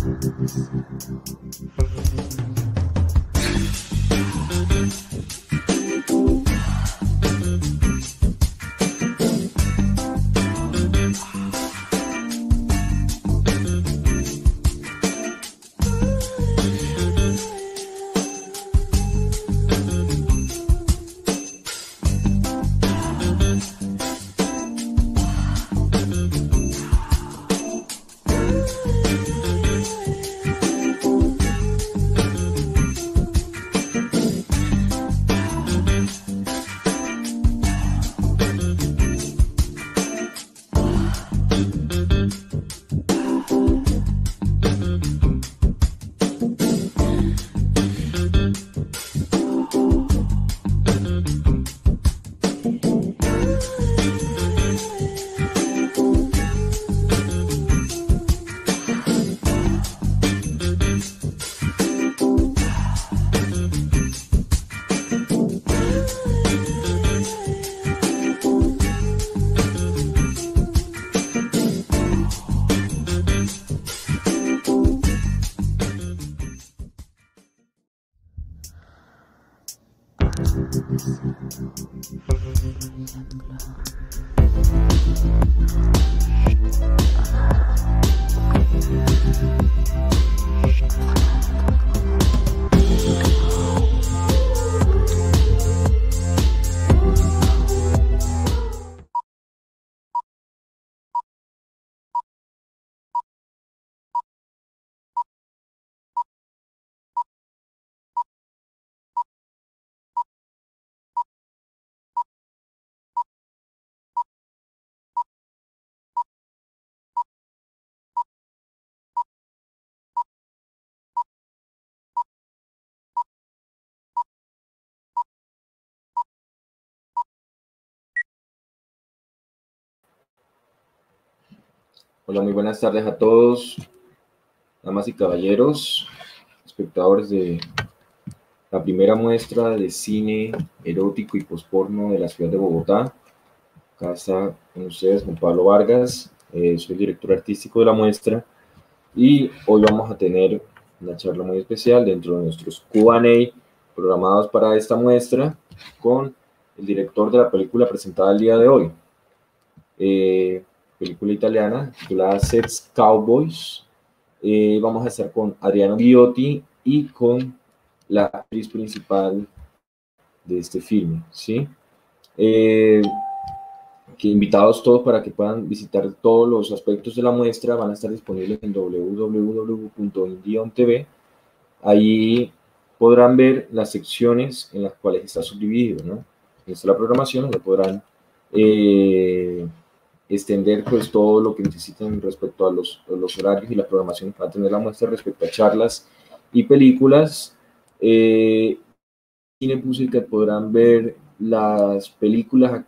Hola, muy buenas tardes a todos, damas y caballeros, espectadores de la primera muestra de cine erótico y posporno de la ciudad de Bogotá. Acá está con ustedes Juan Pablo Vargas, soy el director artístico de la muestra y hoy vamos a tener una charla muy especial dentro de nuestros Q&A programados para esta muestra con el director de la película presentada el día de hoy. Película italiana titulada Sex Cowboys. Vamos a estar con Adriano Ghiotti y con la actriz principal de este filme, ¿sí? Que invitados todos para que puedan visitar todos los aspectos de la muestra, van a estar disponibles en www.indion.tv. Ahí podrán ver las secciones en las cuales está subdividido, ¿no? Esta es la programación, donde podrán extender pues todo lo que necesiten respecto a los horarios y la programación que va a tener la muestra respecto a charlas y películas. Cine Music podrán ver las películas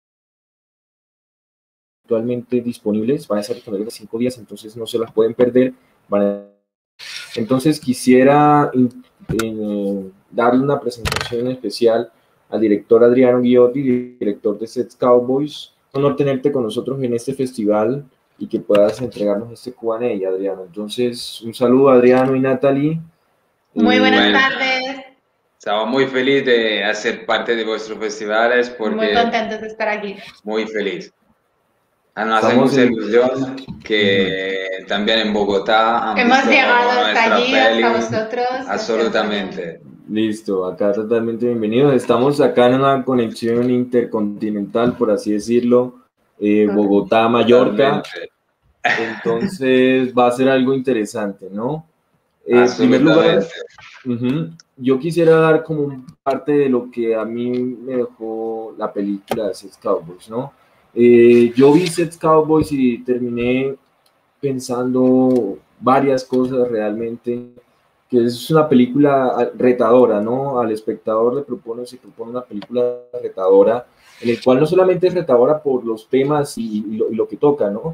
actualmente disponibles, van a estar disponibles de 5 días, entonces no se las pueden perder. Entonces quisiera darle una presentación especial al director Adriano Ghiotti, director de Sex Cowboys. Honor tenerte con nosotros en este festival y que puedas entregarnos este Q&A, Adriano. Entonces, un saludo a Adriano y Natalie. Muy buenas tardes. Estamos muy felices de hacer parte de vuestros festivales porque muy contentos de estar aquí. Muy feliz. Nos hace mucha ilusión que también en Bogotá hemos llegado hasta allí, hasta vosotros. Absolutamente. Listo, acá totalmente bienvenidos. Estamos acá en una conexión intercontinental, por así decirlo, Bogotá-Mallorca. Entonces va a ser algo interesante, ¿no? En primer lugar, yo quisiera dar como parte de lo que a mí me dejó la película de Sex Cowboys, ¿no? Yo vi Sex Cowboys y terminé pensando varias cosas realmente, que es una película retadora, ¿no? Al espectador se propone una película retadora, en el cual no solamente es retadora por los temas y lo que toca, ¿no?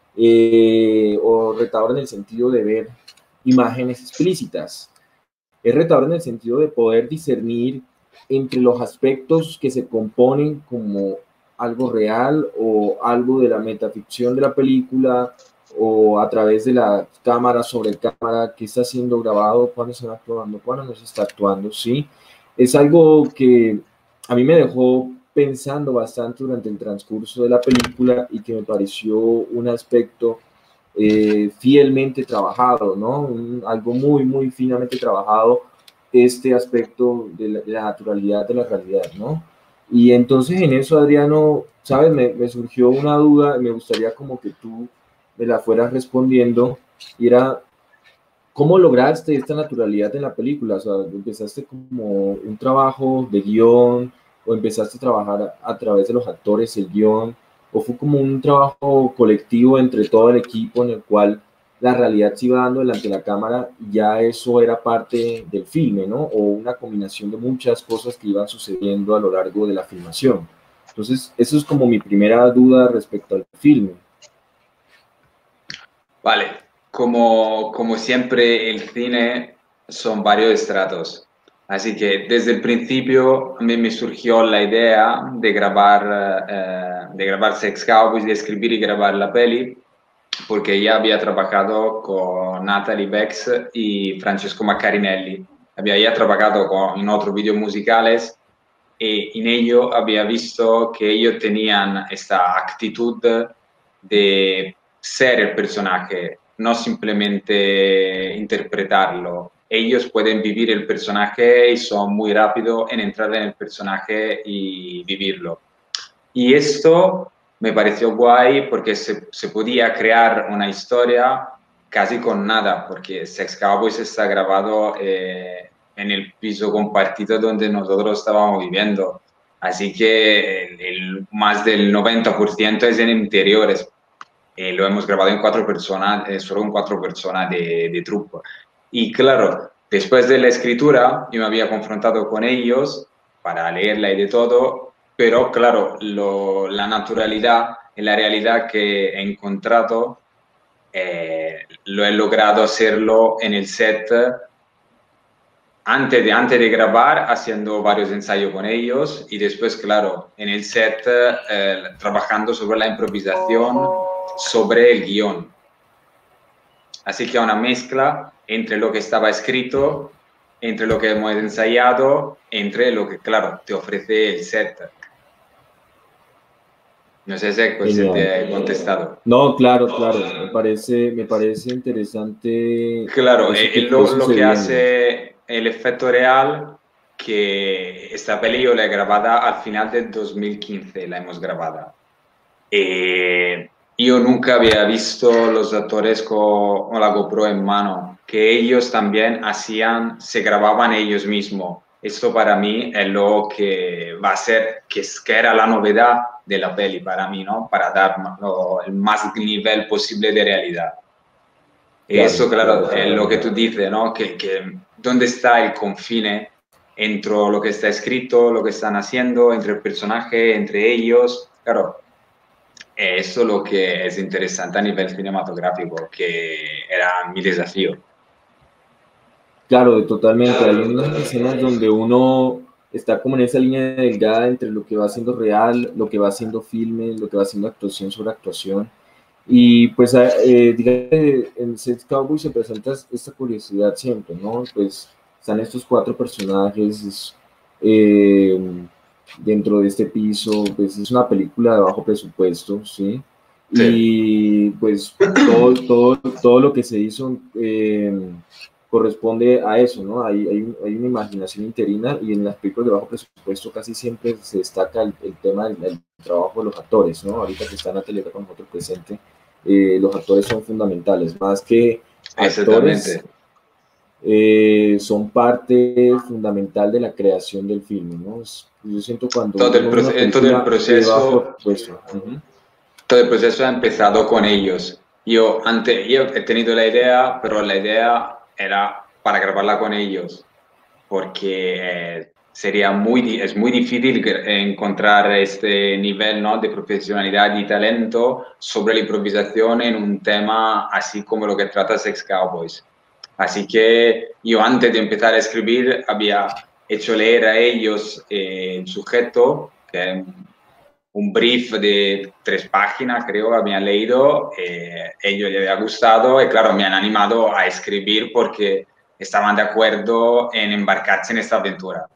O retadora en el sentido de ver imágenes explícitas. Es retador en el sentido de poder discernir entre los aspectos que se componen como algo real o algo de la metaficción de la película o a través de la cámara sobre cámara, qué está siendo grabado, cuándo se está actuando, cuándo no se está actuando, ¿sí? Es algo que a mí me dejó pensando bastante durante el transcurso de la película y que me pareció un aspecto fielmente trabajado, ¿no? Algo muy, muy finamente trabajado, este aspecto de la naturalidad de la realidad, ¿no? Y entonces en eso, Adriano, ¿sabes? Me surgió una duda, me gustaría como que tú me la fueras respondiendo, y era, ¿cómo lograste esta naturalidad en la película? O sea, ¿empezaste como un trabajo de guión o empezaste a trabajar a través de los actores el guión? ¿O fue como un trabajo colectivo entre todo el equipo en el cual la realidad se iba dando delante de la cámara y ya eso era parte del filme, ¿no? O una combinación de muchas cosas que iban sucediendo a lo largo de la filmación. Entonces, eso es como mi primera duda respecto al filme. Vale, como siempre el cine son varios estratos, así que desde el principio a mí me surgió la idea de grabar Sex Cowboys, de escribir y grabar la peli, porque ya había trabajado con Natalie Bex y Francesco Maccarinelli, había ya trabajado en otros videos musicales y en ello había visto que ellos tenían esta actitud de ser el personaje, no simplemente interpretarlo. Ellos pueden vivir el personaje y son muy rápidos en entrar en el personaje y vivirlo. Y esto me pareció guay porque se podía crear una historia casi con nada, porque Sex Cowboys está grabado en el piso compartido donde nosotros estábamos viviendo. Así que más del 90% es en interiores. Lo hemos grabado en 4 personas, solo en 4 personas de truco. Y claro, después de la escritura, yo me había confrontado con ellos para leerla y de todo, pero claro, la naturalidad y la realidad que he encontrado, lo he logrado hacerlo en el set antes de grabar, haciendo varios ensayos con ellos y después, claro, en el set trabajando sobre la improvisación, sobre el guión. Así que una mezcla entre lo que estaba escrito, entre lo que hemos ensayado, entre lo que, claro, te ofrece el set. No sé si te he contestado. No, claro, claro, me parece interesante Claro, eso que fue lo que sucediendo. hace el efecto real, que esta peli yo la he grabada al final del 2015, la hemos grabada. Yo nunca había visto los actores con la GoPro en mano, que ellos también se grababan ellos mismos. Esto para mí es lo que va a ser, que era la novedad de la peli para mí, ¿no? Para dar el más nivel posible de realidad. Claro, Eso, claro, claro. es lo que tú dices, ¿no? Que ¿dónde está el confine entre lo que está escrito, lo que están haciendo, entre el personaje, entre ellos? Claro, eso es lo que es interesante a nivel cinematográfico, que era mi desafío. Claro, totalmente. Hay unas escenas donde uno está como en esa línea delgada entre lo que va siendo real, lo que va siendo filme, lo que va siendo actuación sobre actuación. Y pues, digamos, en Sex Cowboy se presenta esta curiosidad siempre, ¿no? Pues están estos 4 personajes dentro de este piso, pues es una película de bajo presupuesto, ¿sí? Y pues todo lo que se hizo corresponde a eso, ¿no? Hay una imaginación interina, y en las películas de bajo presupuesto casi siempre se destaca el tema del trabajo de los actores, ¿no? Ahorita que está Natalia con nosotros presente, los actores son fundamentales, más que actores, son parte fundamental de la creación del filme, ¿no? Yo siento cuando todo el proceso ha empezado con ellos. Yo he tenido la idea, pero la idea era para grabarla con ellos, porque es muy difícil encontrar este nivel, ¿no?, de profesionalidad y talento sobre la improvisación en un tema así como lo que trata Sex Cowboys. Así que yo, antes de empezar a escribir, había hecho leer a ellos el sujeto, que es un brief de 3 páginas, creo, que habían leído, ellos les había gustado y claro, me han animado a escribir porque estaban de acuerdo en embarcarse en esta aventura.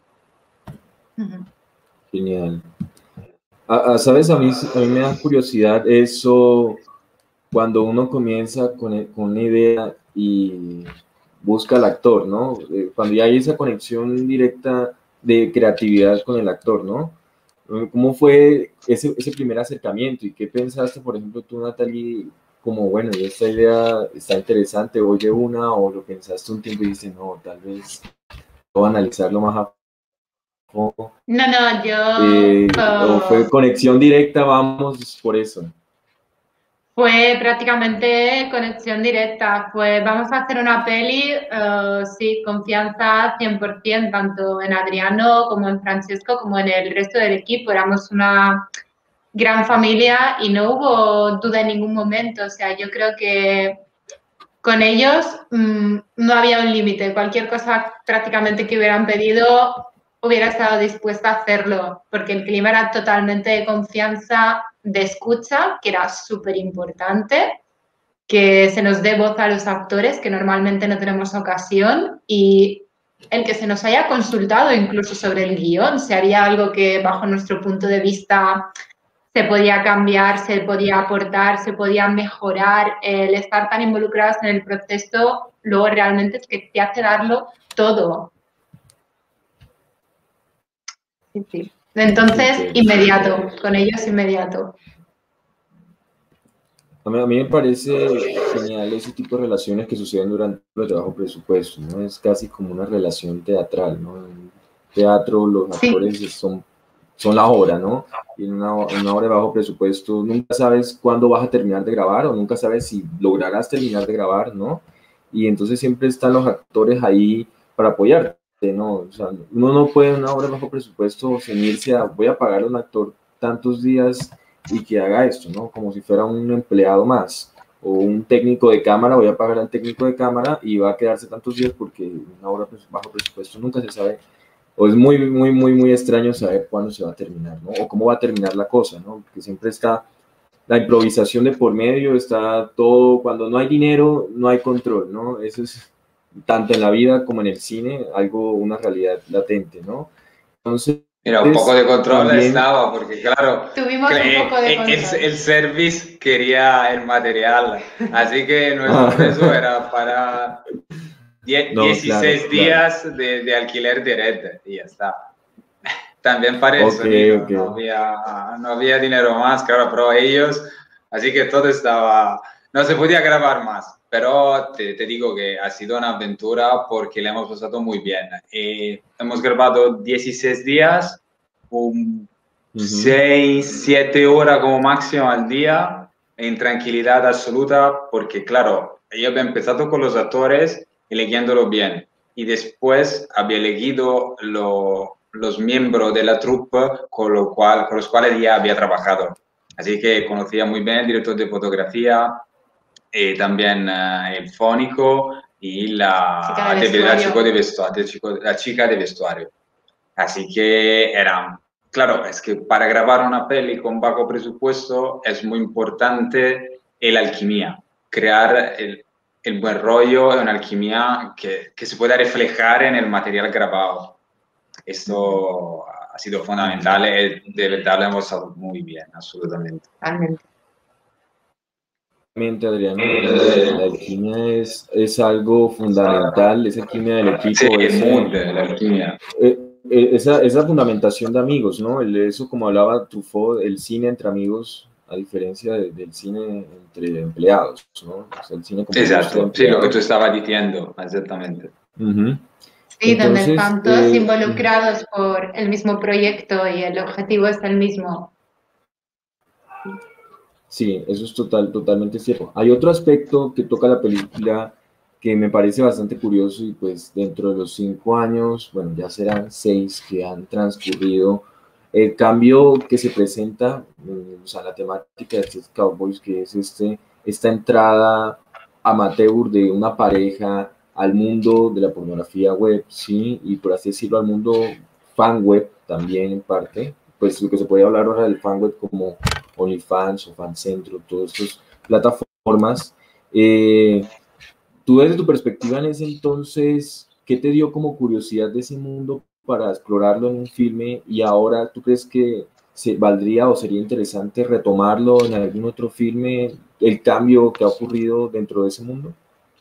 Genial. ¿Sabes? A mí me da curiosidad eso cuando uno comienza con una idea y busca al actor, ¿no? Cuando ya hay esa conexión directa de creatividad con el actor, ¿no? ¿Cómo fue ese primer acercamiento? ¿Y qué pensaste, por ejemplo, tú, Natalie, como, bueno, esta idea está interesante, oye una, o lo pensaste un tiempo y dices, no, tal vez voy a analizarlo más a fondo? No, yo... ¿O fue conexión directa, vamos, por eso? Fue prácticamente conexión directa, fue vamos a hacer una peli, sí, confianza 100%, tanto en Adriano como en Francesco, como en el resto del equipo, éramos una gran familia y no hubo duda en ningún momento, o sea, yo creo que con ellos no había un límite, cualquier cosa prácticamente que hubieran pedido hubiera estado dispuesta a hacerlo, porque el clima era totalmente de confianza, de escucha, que era súper importante, que se nos dé voz a los actores, que normalmente no tenemos ocasión, y el que se nos haya consultado incluso sobre el guión, si había algo que bajo nuestro punto de vista se podía cambiar, se podía aportar, se podía mejorar, el estar tan involucrados en el proceso, luego realmente es que te hace darlo todo. Sí. Entonces, inmediato, con ellos inmediato. A mí me parece genial ese tipo de relaciones que suceden durante el trabajo presupuesto, ¿no? Es casi como una relación teatral, ¿no? En teatro los actores son la obra, ¿no? Y en una obra de bajo presupuesto nunca sabes cuándo vas a terminar de grabar o nunca sabes si lograrás terminar de grabar, ¿no? Y entonces siempre están los actores ahí para apoyarte, ¿no? O sea, uno no puede en una obra de bajo presupuesto ceñirse a voy a pagar a un actor tantos días y que haga esto, ¿no? Como si fuera un empleado más o un técnico de cámara, voy a pagar al técnico de cámara y va a quedarse tantos días porque una obra bajo presupuesto nunca se sabe, o es muy extraño saber cuándo se va a terminar, ¿no? O cómo va a terminar la cosa, ¿no? Porque siempre está la improvisación de por medio, está todo, cuando no hay dinero, no hay control, ¿no? Eso es tanto en la vida como en el cine, una realidad latente, ¿no? Entonces, mira, un poco de control también estaba, porque claro, tuvimos un poco de control. El service quería el material, así que nuestro precio era para 16 días claro. De alquiler de red y ya está. También para el sonido, no había dinero más, claro, pero ellos, así que todo estaba, no se podía grabar más. Pero te digo que ha sido una aventura porque le hemos pasado muy bien. Hemos grabado 16 días, 6, 7 horas como máximo al día, en tranquilidad absoluta, porque claro, yo había empezado con los actores y leyéndolo bien. Y después había elegido los miembros de la troupe con los cuales ya había trabajado. Así que conocía muy bien el director de fotografía, también el fónico y la chica de vestuario. Así que era, claro, es que para grabar una peli con bajo presupuesto es muy importante la alquimia, crear el buen rollo y una alquimia que se pueda reflejar en el material grabado. Esto ha sido fundamental y de verdad lo hemos pasado muy bien, absolutamente. Adriano, la alquimia es algo fundamental, esa alquimia del equipo. Sí, la alquimia. Esa fundamentación de amigos, ¿no? Eso, como hablaba Truffaut, el cine entre amigos, a diferencia del cine entre empleados, ¿no? O sea, el cine como exacto, sí, lo que tú estabas diciendo, exactamente. Sí, entonces, donde están todos involucrados por el mismo proyecto y el objetivo es el mismo. Sí, eso es totalmente cierto. Hay otro aspecto que toca la película que me parece bastante curioso y pues dentro de los 5 años, bueno, ya serán 6 que han transcurrido, el cambio que se presenta, o sea, la temática de estos Cowboys, que es esta entrada amateur de una pareja al mundo de la pornografía web, sí, y por así decirlo, al mundo fan web también en parte, pues lo que se puede hablar ahora del fanweb como OnlyFans o Fancentro, todas estas plataformas. Tú desde tu perspectiva en ese entonces, ¿qué te dio como curiosidad de ese mundo para explorarlo en un filme y ahora tú crees que valdría o sería interesante retomarlo en algún otro filme, el cambio que ha ocurrido dentro de ese mundo?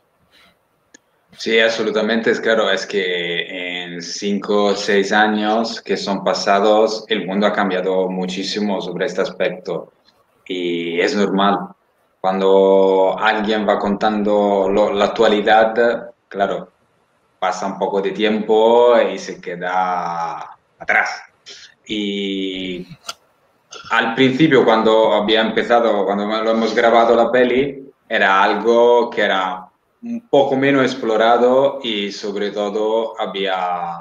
Sí, absolutamente, es claro, es que en 5 o 6 años que son pasados, el mundo ha cambiado muchísimo sobre este aspecto y es normal. Cuando alguien va contando la actualidad, claro, pasa un poco de tiempo y se queda atrás. Y al principio, cuando había empezado, cuando lo hemos grabado la peli, era algo que era un poco menos explorado y sobre todo había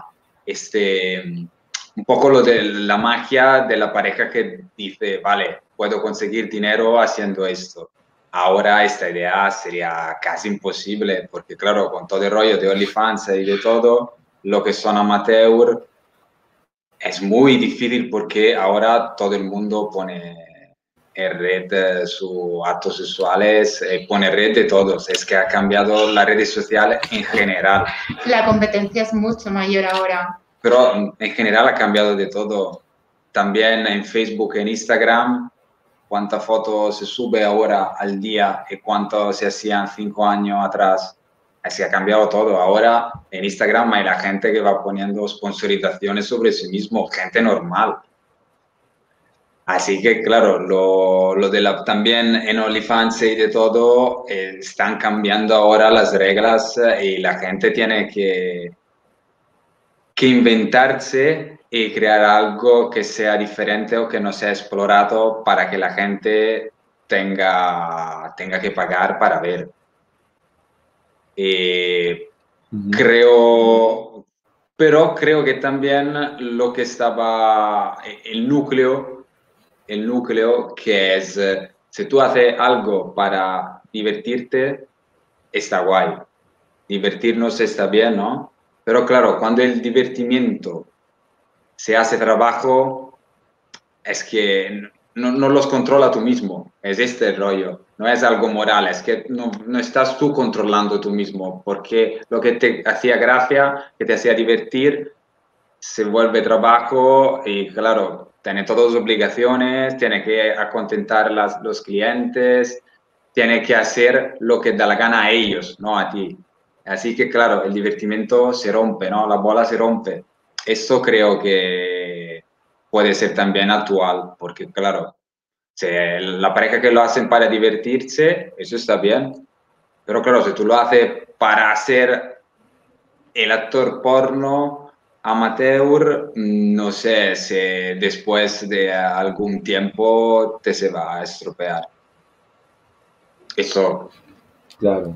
un poco lo de la magia de la pareja que dice, vale, puedo conseguir dinero haciendo esto. Ahora esta idea sería casi imposible porque claro, con todo el rollo de OnlyFans y de todo, lo que son amateur es muy difícil porque ahora todo el mundo pone en red sus actos sexuales, pone red de todos. Es que ha cambiado las redes sociales en general. La competencia es mucho mayor ahora. Pero en general ha cambiado de todo. También en Facebook, en Instagram, cuántas fotos se sube ahora al día y cuánto se hacían 5 años atrás. Así ha cambiado todo. Ahora en Instagram hay la gente que va poniendo sponsorizaciones sobre sí mismo, gente normal. Así que, claro, lo de también en OnlyFans y de todo, están cambiando ahora las reglas y la gente tiene que inventarse y crear algo que sea diferente o que no sea explorado para que la gente tenga que pagar para ver. Pero creo que también lo que estaba, el núcleo que es, si tú haces algo para divertirte, está guay. Divertirnos está bien, ¿no? Pero claro, cuando el divertimiento se hace trabajo, es que no los controla tú mismo. Es este el rollo. No es algo moral, es que no estás tú controlando tú mismo, porque lo que te hacía gracia, que te hacía divertir, se vuelve trabajo y claro, tiene todas las obligaciones, tiene que acontentar los clientes, tiene que hacer lo que da la gana a ellos, no a ti. Así que claro, el divertimento se rompe, ¿no? La bola se rompe. Esto creo que puede ser también actual, porque claro, si la pareja que lo hacen para divertirse, eso está bien. Pero claro, si tú lo haces para ser el actor porno amateur, no sé si después de algún tiempo te se va a estropear. Eso. Claro.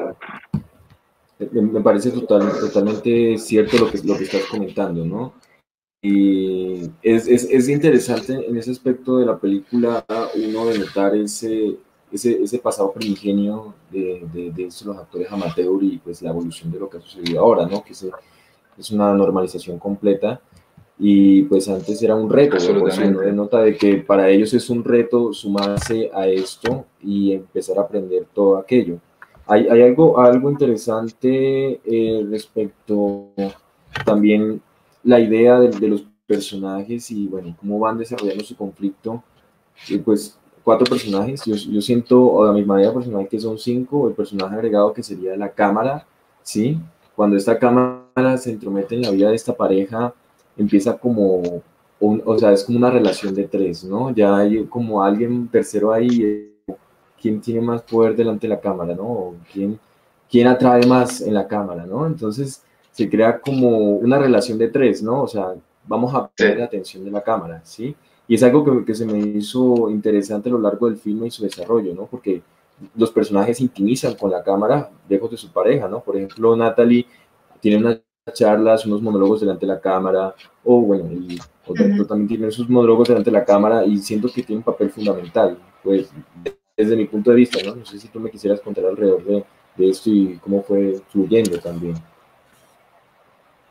Me parece totalmente cierto lo que estás comentando, ¿no? Y es interesante en ese aspecto de la película uno de notar ese pasado primigenio de los actores amateur y pues la evolución de lo que ha sucedido ahora, ¿no? Que es una normalización completa y pues antes era un reto, por si uno nota de que para ellos es un reto sumarse a esto y empezar a aprender todo aquello. Hay algo interesante respecto también la idea de los personajes y bueno, cómo van desarrollando su conflicto. Y pues 4 personajes, yo siento, o a mi manera personal, que son 5, el personaje agregado que sería la cámara, ¿sí? Cuando esta cámara se entromete en la vida de esta pareja, empieza como, o sea, es como una relación de 3, ¿no? Ya hay como alguien tercero ahí, quién tiene más poder delante de la cámara, ¿no? O quién atrae más en la cámara, ¿no? Entonces se crea como una relación de 3, ¿no? O sea, vamos a poner la atención de la cámara, ¿sí? Y es algo que se me hizo interesante a lo largo del filme y su desarrollo, ¿no? Porque los personajes intimizan con la cámara lejos de su pareja, ¿no? Por ejemplo, Natalie tiene unas charlas, unos monólogos delante de la cámara, o bueno, y otro también tiene sus monólogos delante de la cámara y siento que tiene un papel fundamental, pues desde mi punto de vista, ¿no? No sé si tú me quisieras contar alrededor de esto y cómo fue fluyendo también.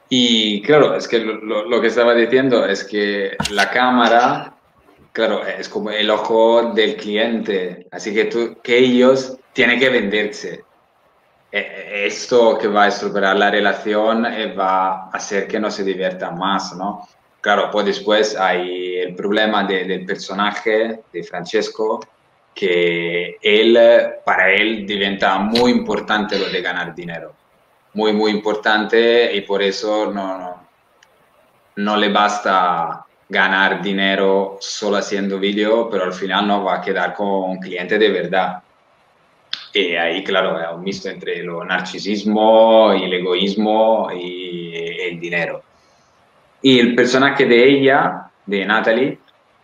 Y claro, es que lo que estaba diciendo es que la cámara, claro, es como el ojo del cliente, así que ellos tienen que venderse. Esto que va a estropear la relación va a hacer que no se diviertan más, ¿no? Claro, pues después hay el problema del personaje de Francesco, que para él diventa muy importante lo de ganar dinero, muy, muy importante, y por eso no le basta ganar dinero solo haciendo vídeo, pero al final no va a quedar con un cliente de verdad. Y ahí, claro, es un mixto entre el narcisismo y el egoísmo y el dinero. Y el personaje de ella, de Natalie,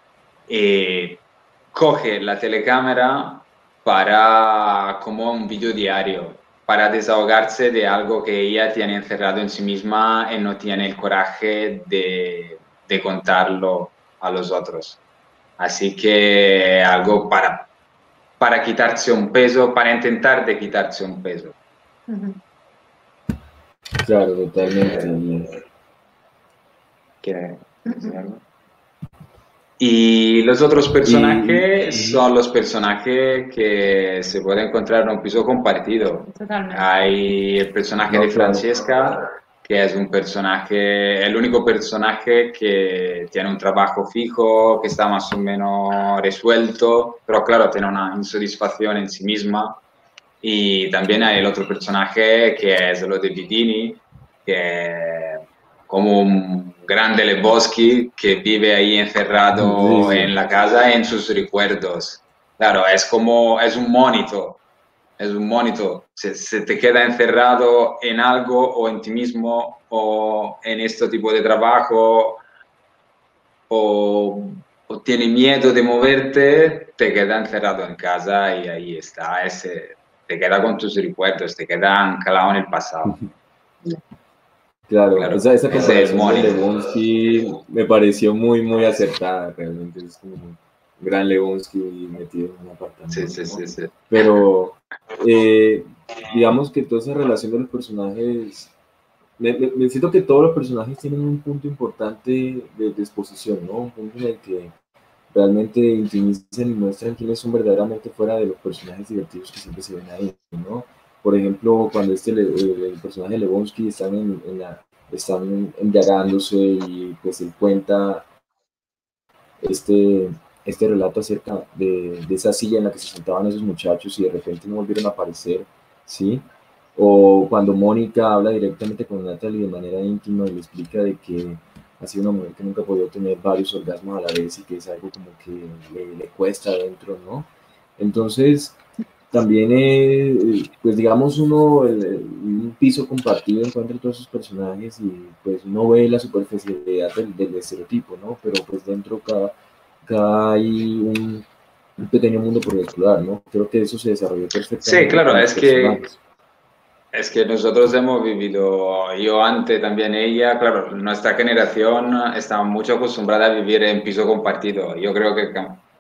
coge la telecámara para como un video diario, para desahogarse de algo que ella tiene encerrado en sí misma y no tiene el coraje de contarlo a los otros. Así que algo para quitarse un peso, para intentar de quitarse un peso. Claro, totalmente. ¿Quieres decir algo? Y los otros personajes son los personajes que se pueden encontrar en un piso compartido. Totalmente. Hay el personaje de Francesca, que es un personaje, el único personaje que tiene un trabajo fijo, que está más o menos resuelto, pero claro, tiene una insatisfacción en sí misma. Y también hay el otro personaje que es lo de Vidini, que es como un grande Lebowski que vive ahí encerrado en la casa en sus recuerdos. Claro, es un monito, se te queda encerrado en algo o en ti mismo o en este tipo de trabajo o tiene miedo de moverte, te queda encerrado en casa y ahí está, te queda con tus recuerdos, te queda anclado en el pasado. Claro, esa comparación de Lebowski me pareció muy acertada, realmente es como un gran Lebowski metido en un apartamento. Sí. Pero digamos que toda esa relación de los personajes, me siento que todos los personajes tienen un punto importante de exposición, ¿no? Un punto en el que realmente intimizan y muestran quiénes son verdaderamente fuera de los personajes divertidos que siempre se ven ahí, ¿no? Por ejemplo, cuando el personaje de Lebowski están indagándose y pues él cuenta este relato acerca de esa silla en la que se sentaban esos muchachos y de repente no volvieron a aparecer, ¿sí? O cuando Mónica habla directamente con Natalie de manera íntima y le explica de que ha sido una mujer que nunca ha podido tener varios orgasmos a la vez y que es algo como que le cuesta adentro, ¿no? Entonces, también, pues digamos, un piso compartido encuentra todos esos personajes y pues uno ve la superficialidad del estereotipo, ¿no? Pero pues dentro cada hay un pequeño mundo por explorar, ¿no? Creo que eso se desarrolló perfectamente. Sí, claro, es que nosotros hemos vivido, yo antes también ella, claro, nuestra generación está mucho acostumbrada a vivir en piso compartido. Yo creo que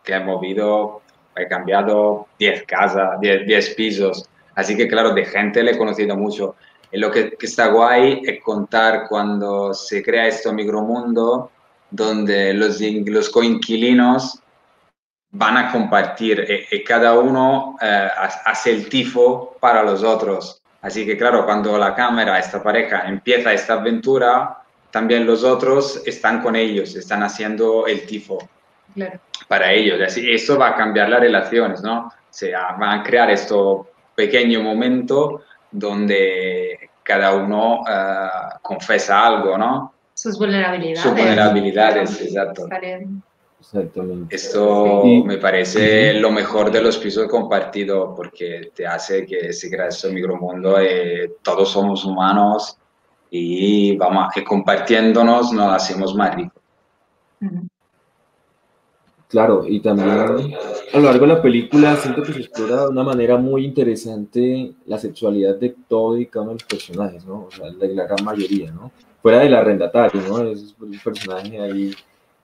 he cambiado 10 casas, 10 pisos. Así que, claro, de gente le he conocido mucho. Y lo que está guay es contar cuando se crea este micromundo donde los coinquilinos van a compartir y cada uno hace el tifo para los otros. Así que claro, cuando la cámara, esta pareja, empieza esta aventura, también los otros están con ellos, están haciendo el tifo para ellos. Así, eso va a cambiar las relaciones, ¿no? O sea, van a crear este pequeño momento donde cada uno confiesa algo, ¿no? Sus vulnerabilidades. Sus vulnerabilidades, exacto. Exactamente. Esto me parece lo mejor de los pisos compartidos porque te hace que se crea ese micromundo y todos somos humanos y vamos que compartiéndonos nos hacemos más ricos. Claro, y también a lo largo de la película siento que se explora de una manera muy interesante la sexualidad de todo y cada uno de los personajes, ¿no? O sea, la gran mayoría, ¿no? Fuera del arrendatario, ¿no? Es un personaje ahí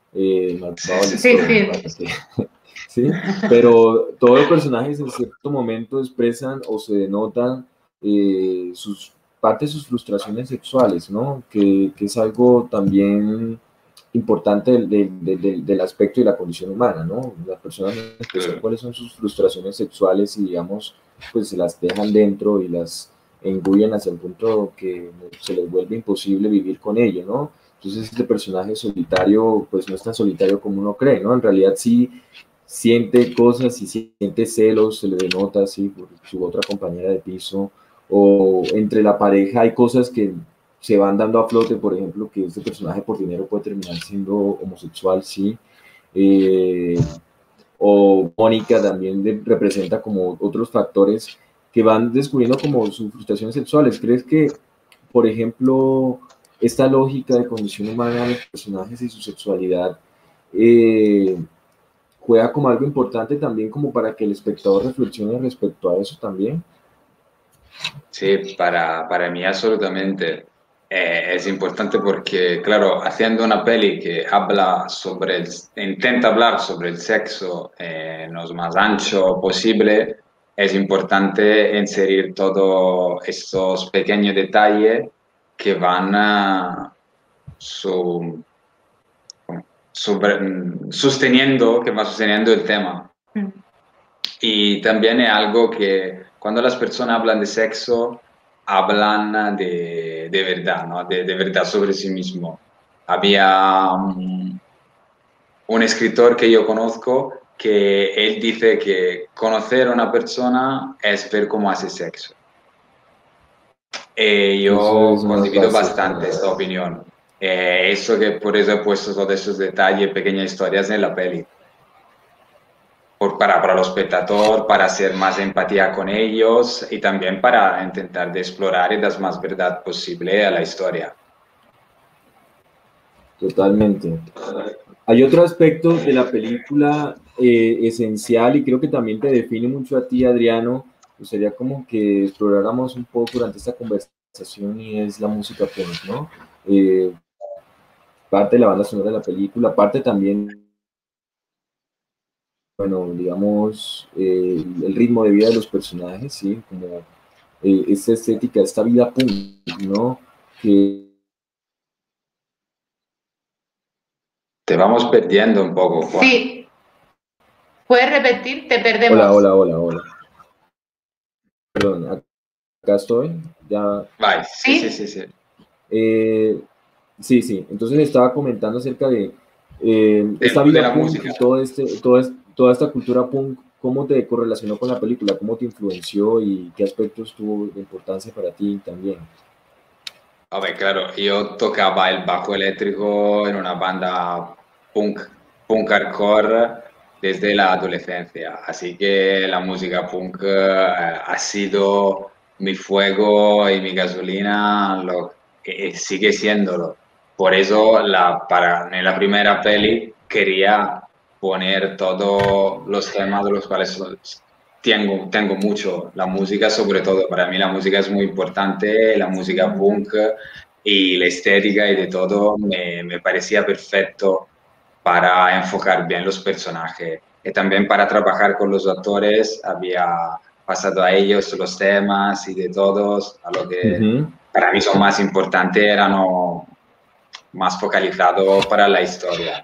¿sí? Pero todos los personajes en cierto momento expresan o se denotan sus parte de sus frustraciones sexuales, ¿no? Que es algo también importante del aspecto y la condición humana, ¿no? Las personas en especial, cuáles son sus frustraciones sexuales y, digamos, pues se las dejan dentro y las engullen hasta el punto que se les vuelve imposible vivir con ello, ¿no? Entonces este personaje solitario, pues no es tan solitario como uno cree, ¿no? En realidad sí siente cosas y siente celos, se le denota así por su otra compañera de piso, o entre la pareja hay cosas que se van dando a flote, por ejemplo, que este personaje por dinero puede terminar siendo homosexual, sí. O Mónica también representa como otros factores que van descubriendo como sus frustraciones sexuales. ¿Crees que, por ejemplo, esta lógica de condición humana de los personajes y su sexualidad juega como algo importante también como para que el espectador reflexione respecto a eso también? Sí, para mí absolutamente. Es importante porque, claro, haciendo una peli que habla intenta hablar sobre el sexo lo más ancho posible, es importante inserir todos estos pequeños detalles que van sosteniendo el tema. Y también es algo que cuando las personas hablan de sexo, hablan de verdad, ¿no? De verdad sobre sí mismo. Había un escritor que yo conozco que él dice que conocer a una persona es ver cómo hace sexo. Yo condivido bastante esta opinión. Por eso he puesto todos esos detalles, pequeñas historias en la peli. Para los espectadores, para hacer más empatía con ellos y también para intentar de explorar y dar más verdad posible a la historia. Totalmente. Hay otro aspecto de la película esencial y creo que también te define mucho a ti, Adriano. Pues sería como que exploráramos un poco durante esta conversación y es la música punk, ¿no? Parte de la banda sonora de la película, parte también, bueno, digamos, el ritmo de vida de los personajes, ¿sí? Como esta estética, esta vida punk, ¿no? Que te vamos perdiendo un poco, Juan. Sí. ¿Puedes repetir? Te perdemos. Hola. Perdón, acá estoy. Ya. Bye. Sí. Sí. Entonces estaba comentando acerca de esta vida punk y toda esta cultura punk, ¿cómo te correlacionó con la película? ¿Cómo te influenció y qué aspectos tuvo de importancia para ti también? A ver, claro, yo tocaba el bajo eléctrico en una banda punk hardcore desde la adolescencia, así que la música punk ha sido mi fuego y mi gasolina, sigue siéndolo. Por eso en la primera peli quería poner todos los temas de los cuales tengo mucho. La música, sobre todo, para mí la música es muy importante, la música punk y la estética y de todo me parecía perfecto para enfocar bien los personajes. Y también para trabajar con los actores, había pasado a ellos los temas y de todos, a lo que para mí son más importantes, eran más focalizados para la historia.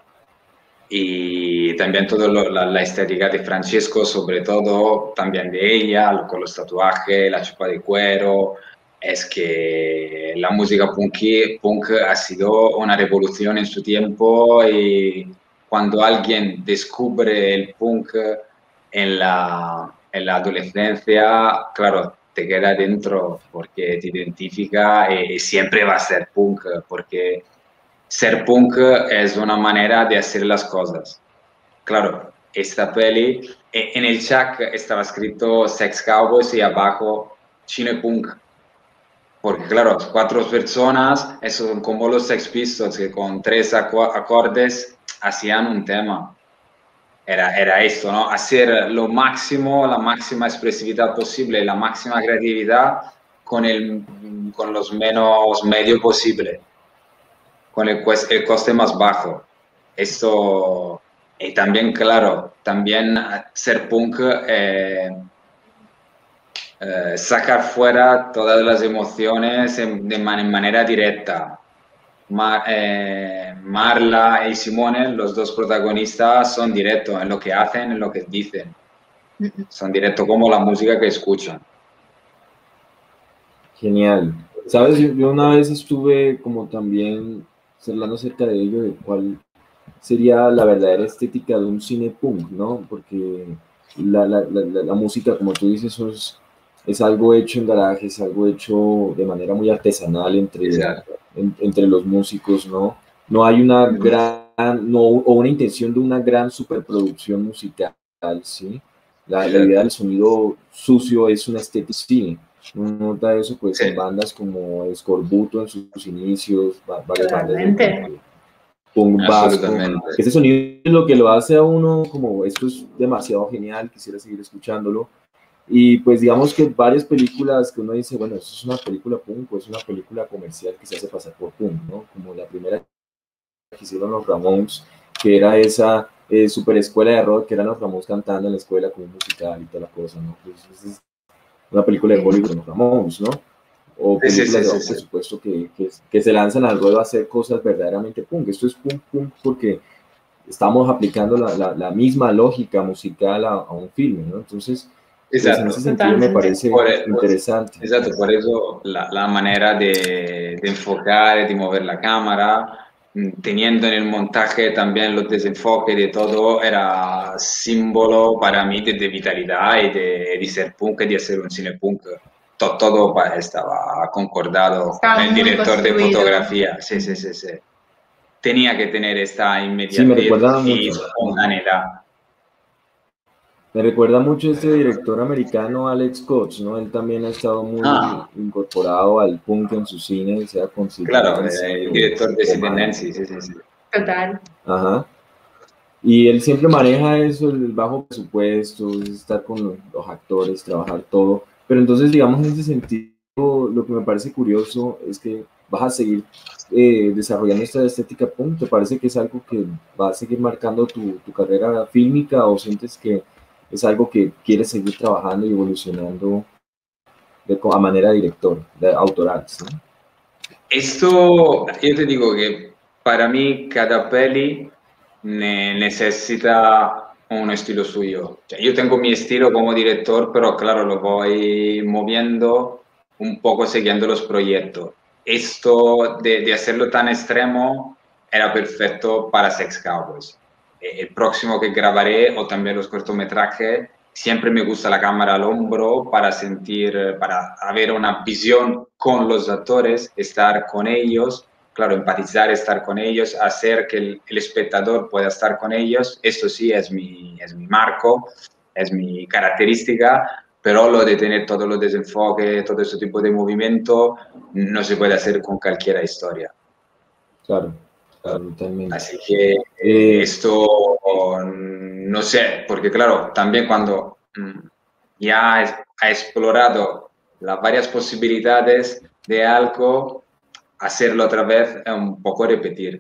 Y también toda la estética de Francesco, sobre todo, también de ella, con los tatuajes, la chupa de cuero. Es que la música punk ha sido una revolución en su tiempo y cuando alguien descubre el punk en la adolescencia, claro, te queda dentro porque te identifica y siempre va a ser punk, porque ser punk es una manera de hacer las cosas. Claro, esta peli, en el chat estaba escrito Sex Cowboys y abajo Cine Punk. Porque claro, 4 personas, eso son como los Sex Pistols, que con 3 acordes hacían un tema. Era esto, ¿no? Hacer lo máximo, la máxima expresividad posible, la máxima creatividad con los menos medios posible, con el coste más bajo. Esto, y también, claro, también ser punk sacar fuera todas las emociones de manera directa. Marla y Simone, los dos protagonistas, son directos en lo que hacen, en lo que dicen. Son directos como la música que escuchan. Genial. Sabes, yo una vez estuve como también hablando acerca de ello, de cuál sería la verdadera estética de un cine punk, ¿no? Porque la música, como tú dices, es algo hecho en garajes, es algo hecho de manera muy artesanal entre los músicos, ¿no? No hay una o una intención de una gran superproducción musical, ¿sí? La idea del sonido sucio es una estética cine. Uno nota eso pues en bandas como Escorbuto en sus inicios, varias bandas de punk vasco. Ese sonido es lo que lo hace a uno como esto es demasiado genial, quisiera seguir escuchándolo. Y pues digamos que varias películas que uno dice, bueno, eso es una película punk o es una película comercial que se hace pasar por punk, ¿no? Como la primera que hicieron los Ramones, que era esa super escuela de rock, que eran los Ramones cantando en la escuela con un musical y toda la cosa, ¿no? Pues, es una película de Hollywood con los Ramones, ¿no? O películas de rock, por supuesto, que se lanzan al ruedo a hacer cosas verdaderamente punk. Esto es punk porque estamos aplicando la misma lógica musical a un filme, ¿no? Entonces, pues, en ese sentido me parece interesante. Exacto, por eso la manera de enfocar, de mover la cámara, teniendo en el montaje también los desenfoques de todo, era símbolo para mí de vitalidad y de ser punk y de hacer un cine punk. Todo estaba concordado con el director de fotografía. Sí. Tenía que tener esta inmediatez y espontaneidad. Me recuerda mucho este director americano, Alex Cox, ¿no? Él también ha estado muy incorporado al punk en su cine, sea con Claro, el director de Sid and Nancy, sí. Total. Ajá. Y él siempre maneja eso, el bajo presupuesto, estar con los actores, trabajar todo. Pero entonces, digamos, en ese sentido, lo que me parece curioso es que vas a seguir desarrollando esta estética punk. ¿Te parece que es algo que va a seguir marcando tu carrera fílmica o sientes que es algo que quieres seguir trabajando y evolucionando a manera de director, de autoral, ¿sí? Esto, yo te digo que para mí cada peli necesita un estilo suyo. O sea, yo tengo mi estilo como director, pero claro, lo voy moviendo un poco siguiendo los proyectos. Esto de hacerlo tan extremo era perfecto para Sex Cowboys. El próximo que grabaré, o también los cortometrajes, siempre me gusta la cámara al hombro para haber una visión con los actores, estar con ellos, claro, empatizar, estar con ellos, hacer que el espectador pueda estar con ellos. Esto sí es mi marco, es mi característica, pero lo de tener todos los desenfoques, todo ese tipo de movimiento, no se puede hacer con cualquier historia. Claro, totalmente. Así que esto, no sé, porque claro, también cuando ya ha explorado las varias posibilidades de algo, hacerlo otra vez es un poco repetir.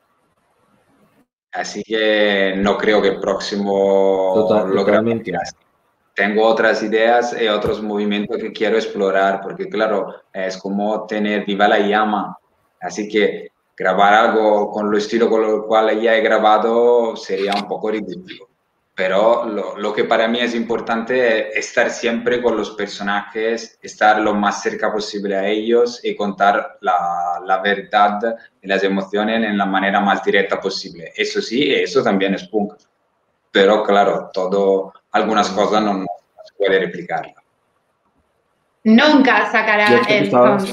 Así que no creo que el próximo lo grabe. Tengo otras ideas y otros movimientos que quiero explorar, porque claro, es como tener viva la llama. Así que grabar algo con el estilo con el cual ya he grabado sería un poco ridículo. Pero lo que para mí es importante es estar siempre con los personajes, estar lo más cerca posible a ellos y contar la verdad y las emociones en la manera más directa posible. Eso sí, eso también es punk. Pero claro, algunas cosas no se puede replicar. Nunca sacará el punk.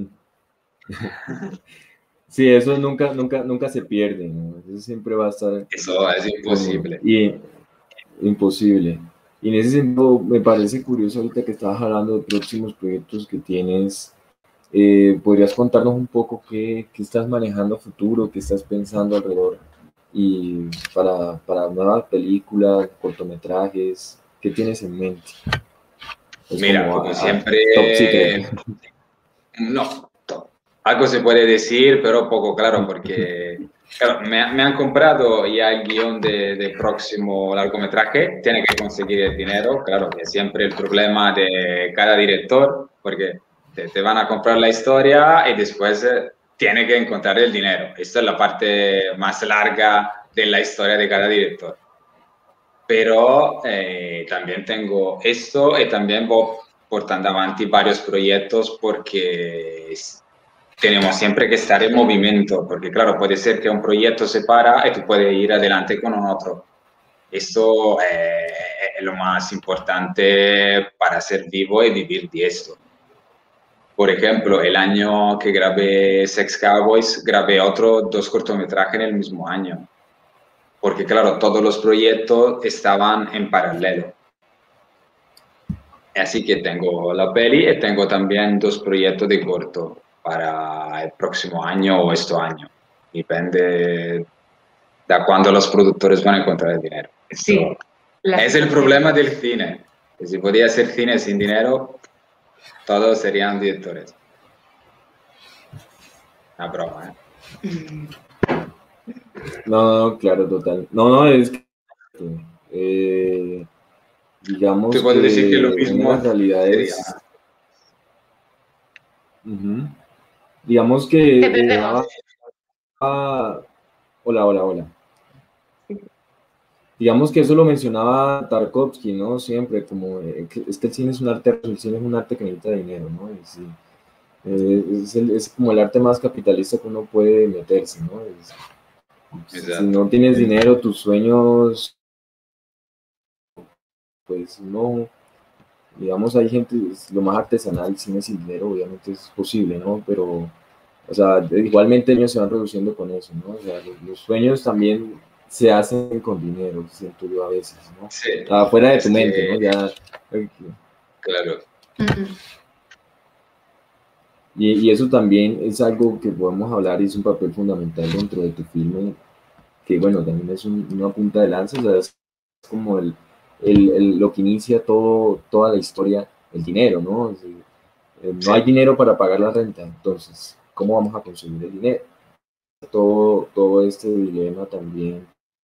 Sí, eso nunca se pierde, ¿no? Eso siempre va a estar. Eso es imposible. Imposible. Y en ese sentido, me parece curioso ahorita que estabas hablando de próximos proyectos que tienes. ¿Podrías contarnos un poco qué estás manejando a futuro, qué estás pensando alrededor? Y para nuevas películas, cortometrajes, ¿qué tienes en mente? Mira, como siempre. No, algo se puede decir, pero poco claro, porque Claro, me han comprado ya el guión de próximo largometraje, tiene que conseguir el dinero, claro, que es siempre el problema de cada director, porque te van a comprar la historia y después tiene que encontrar el dinero. Esta es la parte más larga de la historia de cada director. Pero también tengo esto y también voy portando avanti varios proyectos porque tenemos siempre que estar en movimiento, porque claro, puede ser que un proyecto se para y tú puedes ir adelante con un otro. Esto es lo más importante para ser vivo y vivir de esto. Por ejemplo, el año que grabé Sex Cowboys, grabé otros 2 cortometrajes en el mismo año. Porque claro, todos los proyectos estaban en paralelo. Así que tengo la peli y tengo también 2 proyectos de corto para el próximo año o este año. Depende de cuándo los productores van a encontrar el dinero. Sí, es el problema del cine. Que si podía hacer cine sin dinero, todos serían directores. Una broma, No, claro, total. No, es que digamos te puedo decir que lo mismo una realidad es... Digamos que... Te perdemos. Hola. Digamos que eso lo mencionaba Tarkovsky, ¿no? Siempre, como es que el cine es un arte, el cine es un arte que necesita dinero, ¿no? Y sí, es como el arte más capitalista que uno puede meterse, ¿no? Si no tienes dinero, tus sueños, pues no, digamos, hay gente, lo más artesanal, el cine sin dinero, obviamente es posible, ¿no? Pero, o sea, igualmente ellos se van reduciendo con eso, ¿no? O sea, los sueños también se hacen con dinero, siento yo a veces, ¿no? Sí, fuera de tu mente, ¿no? Ya, claro. Y eso también es algo que podemos hablar y es un papel fundamental dentro de tu filme, que bueno, también es una punta de lanza, o sea, es como lo que inicia toda la historia, el dinero, ¿no? No hay dinero para pagar la renta, entonces, ¿cómo vamos a conseguir el dinero? Todo este dilema también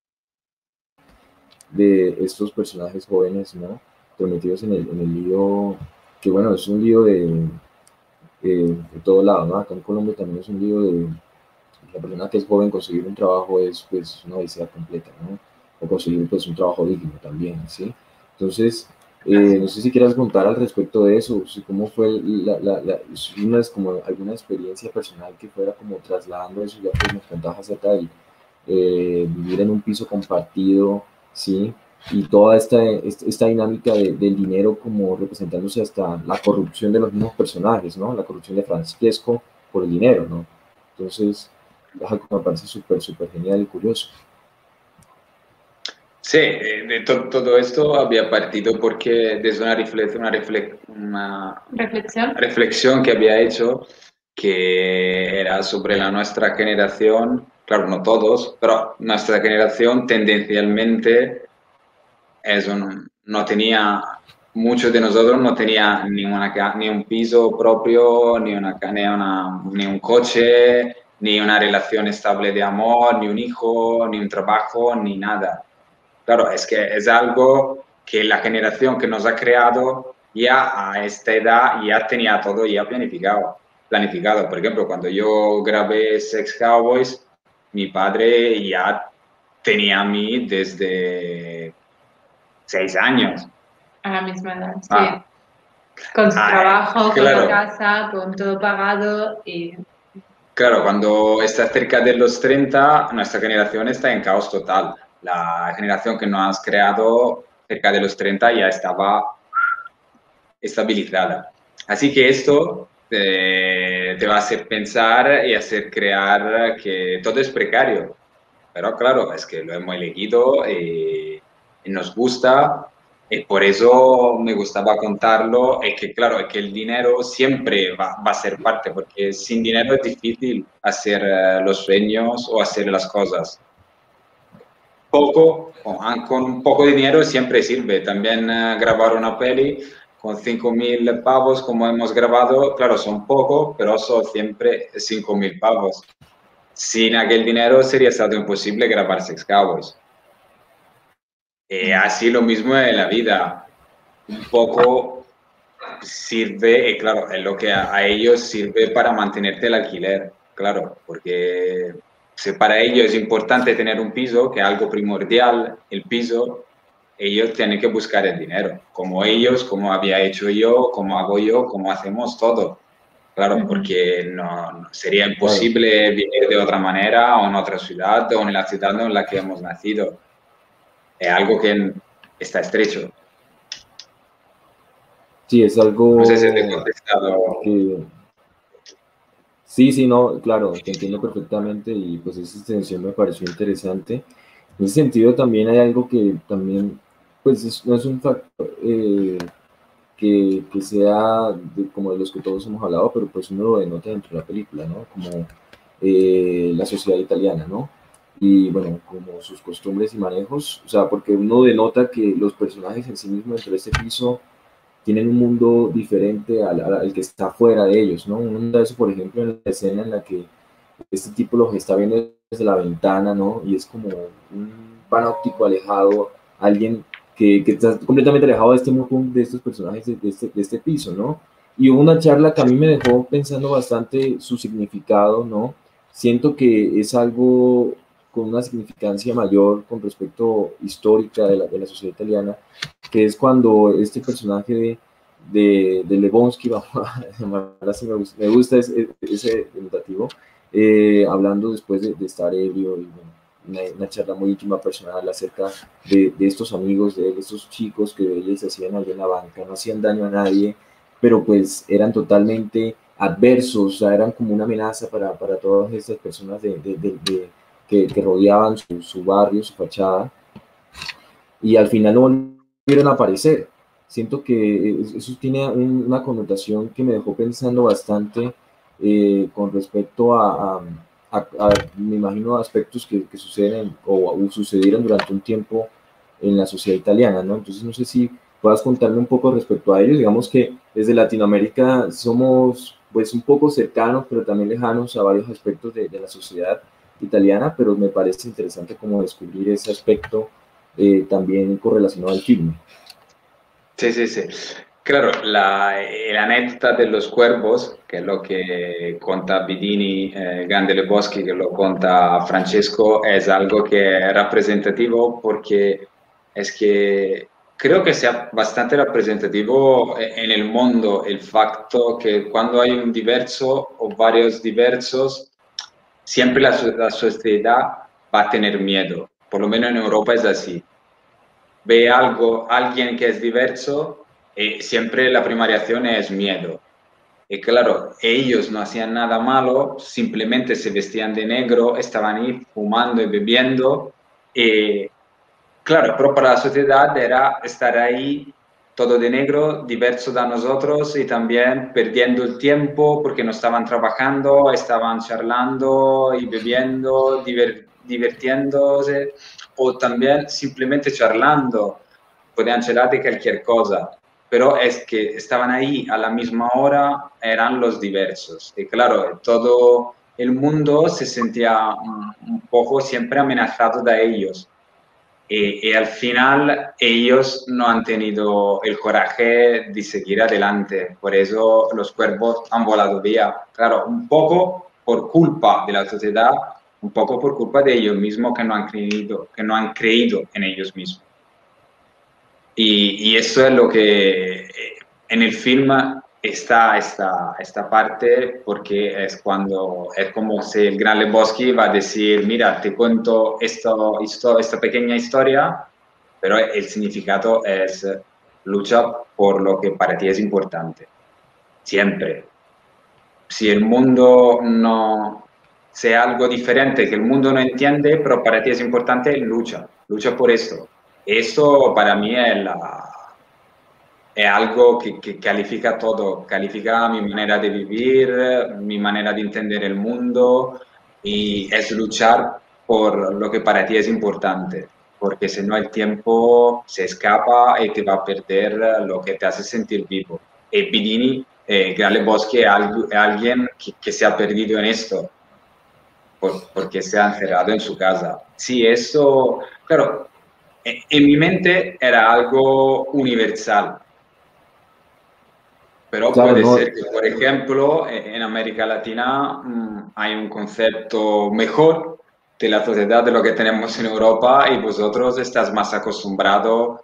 de estos personajes jóvenes, ¿no? Prometidos en el lío, que bueno, es un lío de todo lado, ¿no? Acá en Colombia también es un lío de la persona que es joven conseguir un trabajo es pues una odisea completa, ¿no? O conseguir pues un trabajo digno también, ¿sí? Entonces, no sé si quieras contar al respecto de eso, cómo fue como alguna experiencia personal que fuera como trasladando eso, ya que nos contabas acerca de vivir en un piso compartido, ¿sí? Y toda esta dinámica del dinero como representándose hasta la corrupción de los mismos personajes, ¿no? La corrupción de Francesco por el dinero, ¿no? Entonces, es algo que me parece súper genial y curioso. Sí, de todo esto había partido porque desde una reflexión que había hecho, que era sobre nuestra generación, claro, no todos, pero nuestra generación tendencialmente no tenía, muchos de nosotros no tenía ni un piso propio, ni un coche, ni una relación estable de amor, ni un hijo, ni un trabajo, ni nada. Claro, es que es algo que la generación que nos ha creado ya a esta edad ya tenía todo ya planificado. Por ejemplo, cuando yo grabé Sex Cowboys, mi padre ya tenía a mí desde 6 años. A la misma edad, sí. Con su trabajo, claro, con la casa, con todo pagado y... Claro, cuando está cerca de los 30, nuestra generación está en caos total. La generación que nos has creado cerca de los 30 ya estaba estabilizada. Así que esto te va a hacer pensar y hacer crear que todo es precario. Pero claro, es que lo hemos elegido y nos gusta. Y por eso me gustaba contarlo, es que claro, es que el dinero siempre va a ser parte, porque sin dinero es difícil hacer los sueños o hacer las cosas. Con un poco de dinero siempre sirve. También grabar una peli con 5.000 pavos como hemos grabado, claro, son poco, pero son siempre 5.000 pavos. sin aquel dinero sería estado imposible grabar Sex Cowboys. Así lo mismo en la vida. Un poco sirve, claro, es lo que a ellos sirve para mantenerte el alquiler, claro, porque si para ellos es importante tener un piso, que es algo primordial, el piso, ellos tienen que buscar el dinero, como ellos, como había hecho yo, como hago yo, como hacemos todo. Claro, porque no sería imposible vivir de otra manera o en otra ciudad o en la ciudad en la que hemos nacido. Es algo que está estrecho. Sí, es algo No sé si te he contestado. que... Sí, sí, no, claro, te entiendo perfectamente y pues esa extensión me pareció interesante. En ese sentido también hay algo que también, pues no es un factor que sea como de los que todos hemos hablado, pero pues uno lo denota dentro de la película, ¿no? Como la sociedad italiana, ¿no? Y bueno, como sus costumbres y manejos, o sea, porque uno denota que los personajes en sí mismos dentro de este piso tienen un mundo diferente al que está fuera de ellos, ¿no? Uno nota eso, por ejemplo, en la escena en la que este tipo los está viendo desde la ventana, ¿no? Y es como un panóptico alejado, alguien que está completamente alejado de este mundo, de estos personajes, de este piso, ¿no? Y hubo una charla que a mí me dejó pensando bastante su significado, ¿no? Siento que es algo con una significancia mayor con respecto histórica de la sociedad italiana, que es cuando este personaje de Lebowski, vamos a llamarlo así, me gusta ese denotativo, hablando después de estar ebrio y bueno, una charla muy íntima personal acerca de estos amigos, de estos chicos que ellos hacían allí en la banca, no hacían daño a nadie, pero pues eran totalmente adversos, o sea, eran como una amenaza para todas estas personas que rodeaban su barrio, su fachada, y al final no volvieron a aparecer. Siento que eso tiene una connotación que me dejó pensando bastante con respecto me imagino, aspectos que suceden o sucedieron durante un tiempo en la sociedad italiana, ¿no? Entonces no sé si puedas contarme un poco respecto a ellos. Digamos que desde Latinoamérica somos pues un poco cercanos, pero también lejanos a varios aspectos de la sociedad italiana, pero me parece interesante como descubrir ese aspecto también correlacionado al filme. Sí, sí, sí. Claro, la anécdota de los cuervos, que es lo que cuenta Bidini, Grande Lebowski, que lo cuenta Francesco, es algo que es representativo porque es que creo que sea bastante representativo en el mundo el facto que cuando hay un diverso o varios diversos, siempre la sociedad va a tener miedo. Por lo menos en Europa es así. Ve alguien que es diverso, siempre la primera reacción es miedo. Y claro, ellos no hacían nada malo, simplemente se vestían de negro, estaban ahí fumando y bebiendo. Claro, pero para la sociedad era estar ahí todo de negro, diverso de nosotros y también perdiendo el tiempo porque no estaban trabajando, estaban charlando y bebiendo, divirtiéndose o también simplemente charlando, podían charlar de cualquier cosa, pero es que estaban ahí a la misma hora, eran los diversos. Y claro, todo el mundo se sentía un poco siempre amenazado de ellos. Y al final ellos no han tenido el coraje de seguir adelante, por eso los cuervos han volado vía. Claro, un poco por culpa de la sociedad, un poco por culpa de ellos mismos que no han creído en ellos mismos. Y eso es lo que en el film está esta parte, porque es cuando es como si el gran Lebowski va a decir, mira, te cuento esta pequeña historia, pero el significado es lucha por lo que para ti es importante, siempre. Si el mundo no sea algo diferente, que el mundo no entiende, pero para ti es importante, lucha por esto. Eso para mí es algo que califica todo, califica mi manera de vivir, mi manera de entender el mundo y es luchar por lo que para ti es importante, porque si no el tiempo se escapa y te va a perder lo que te hace sentir vivo. Y Bidini, Gran Lebowski, es alguien que se ha perdido en esto. porque se ha encerrado en su casa. Sí, eso, claro, en mi mente era algo universal, pero Claro, puede no, ser que, por ejemplo, en América Latina hay un concepto mejor de la sociedad de lo que tenemos en Europa y vosotros estás más acostumbrado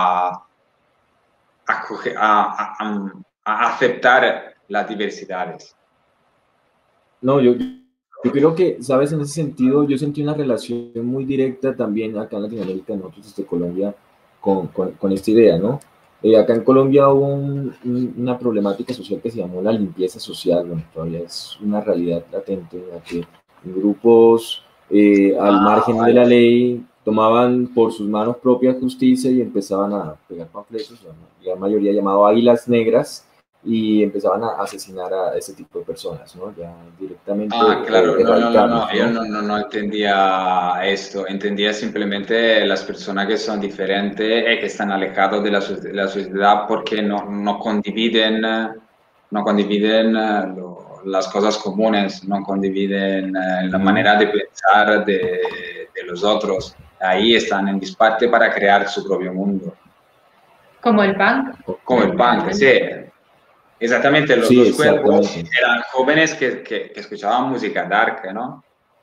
a aceptar las diversidades. no, yo creo que, sabes, en ese sentido, yo sentí una relación muy directa también acá en Latinoamérica, nosotros desde Colombia, con esta idea, ¿no? Acá en Colombia hubo una problemática social que se llamó la limpieza social, bueno, todavía es una realidad latente, en la que grupos al margen de la ley tomaban por sus manos propias justicia y empezaban a pegar panfletos, la mayoría llamado águilas negras, y empezaban a asesinar a ese tipo de personas, ¿no? Ya directamente Claro, erradicarlos, no, yo no entendía esto, entendía simplemente las personas que son diferentes y que están alejados de la sociedad porque no condividen, las cosas comunes, no condividen la manera de pensar de los otros. Ahí están en disparte para crear su propio mundo. Como el punk. Como el punk, sí. Exactamente, los sí, dos cuerpos exactamente. eran jóvenes que escuchaban música dark, ¿no?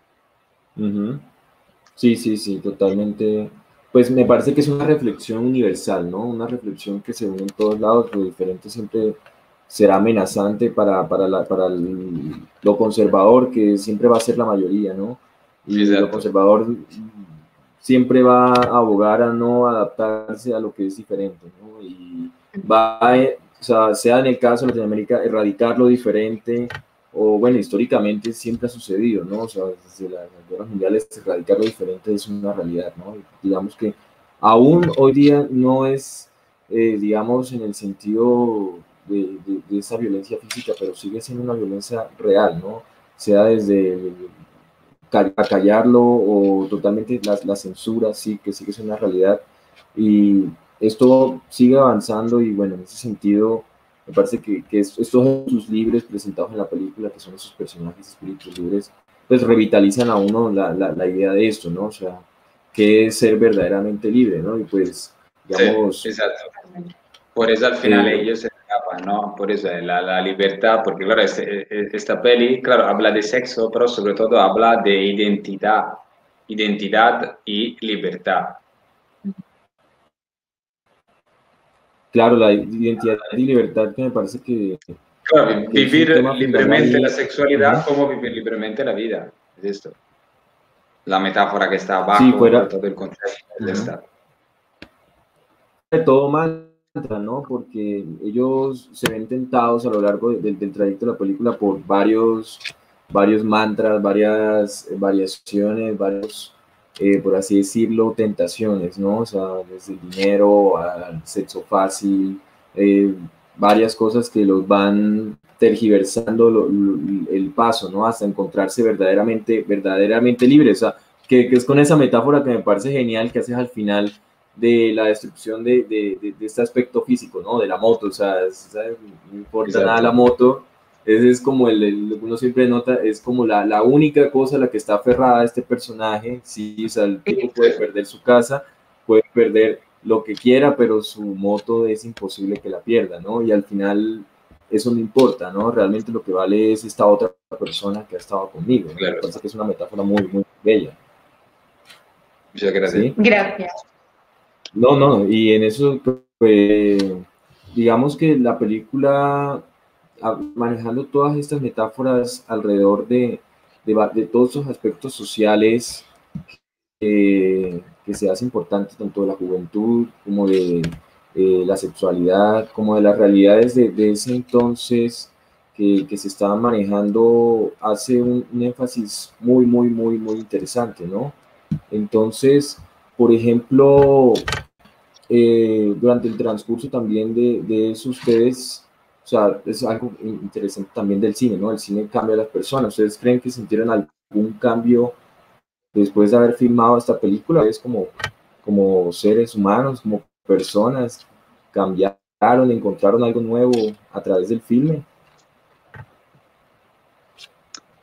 Sí, totalmente. Pues me parece que es una reflexión universal, ¿no? Una reflexión que se une en todos lados, lo diferente siempre será amenazante para lo conservador, que siempre va a ser la mayoría, ¿no? Y lo Exacto. conservador siempre va a abogar a no adaptarse a lo que es diferente, ¿no? Y va a, o sea en el caso de Latinoamérica, erradicar lo diferente, o bueno, históricamente siempre ha sucedido, ¿no? O sea, desde las guerras mundiales, erradicar lo diferente es una realidad, ¿no? Y digamos que aún hoy día no es, digamos, en el sentido de esa violencia física, pero sigue siendo una violencia real, ¿no? Sea desde acallarlo o totalmente la censura, sí, que sigue siendo una realidad. Y esto sigue avanzando y bueno, en ese sentido me parece que estos espíritus libres presentados en la película, que son esos personajes espíritus libres, pues revitalizan a uno la idea de esto, ¿no? O sea, que es ser verdaderamente libre, ¿no? Y pues, digamos... Sí, exacto. Por eso al final ellos se escapan, ¿no? Por eso la libertad, porque claro, esta peli, claro, habla de sexo, pero sobre todo habla de identidad y libertad. Claro, la identidad y libertad que me parece que... Claro, vivir libremente la ahí. sexualidad como vivir libremente la vida, es esto. La metáfora que está Sí, abajo fuera de todo el concepto de esta. de todo mantra, ¿no? Porque ellos se ven tentados a lo largo del trayecto de la película por varios mantras, varias variaciones, varios, por así decirlo, tentaciones, ¿no? O sea, desde el dinero al sexo fácil, varias cosas que los van tergiversando el paso, ¿no? Hasta encontrarse verdaderamente libres. O sea, que es con esa metáfora que me parece genial que haces al final de la destrucción de este aspecto físico, ¿no? De la moto, o sea, no importa nada la moto, ese es como uno siempre nota, es como la única cosa a la que está aferrada este personaje, sí, o sea, el tipo puede perder su casa, puede perder lo que quiera, pero su moto es imposible que la pierda, ¿no? Y al final eso no importa, ¿no? Realmente lo que vale es esta otra persona que ha estado conmigo, ¿no? Claro. Me parece que es una metáfora muy, muy bella. Muchas gracias. ¿Sí? Gracias. No, y en eso, pues, digamos que la película, manejando todas estas metáforas alrededor de todos esos aspectos sociales que se hace importante, tanto de la juventud como de la sexualidad, como de las realidades de ese entonces que se estaban manejando, hace un énfasis muy interesante, ¿no? Entonces, por ejemplo, durante el transcurso también de eso, ustedes, o sea, es algo interesante también del cine, ¿no? El cine cambia a las personas. ¿Ustedes creen que sintieron algún cambio después de haber filmado esta película? ¿Es como seres humanos, como personas, cambiaron, encontraron algo nuevo a través del filme?